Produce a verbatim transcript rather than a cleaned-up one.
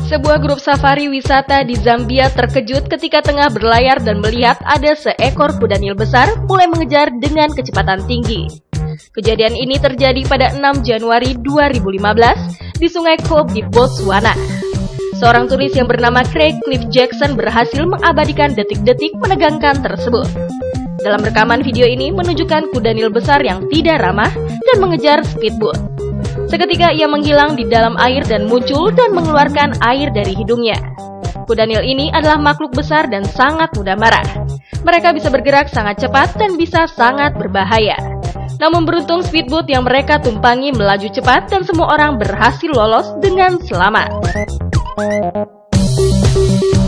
Sebuah grup safari wisata di Zambia terkejut ketika tengah berlayar dan melihat ada seekor kuda Nil besar mulai mengejar dengan kecepatan tinggi. Kejadian ini terjadi pada enam Januari dua ribu lima belas di Sungai Kobe di Botswana. Seorang turis yang bernama Craig Cliff Jackson berhasil mengabadikan detik-detik menegangkan tersebut. Dalam rekaman video ini menunjukkan kuda Nil besar yang tidak ramah dan mengejar speedboat. Seketika ia menghilang di dalam air dan muncul dan mengeluarkan air dari hidungnya. Kuda Nil ini adalah makhluk besar dan sangat mudah marah. Mereka bisa bergerak sangat cepat dan bisa sangat berbahaya. Namun beruntung speedboat yang mereka tumpangi melaju cepat dan semua orang berhasil lolos dengan selamat.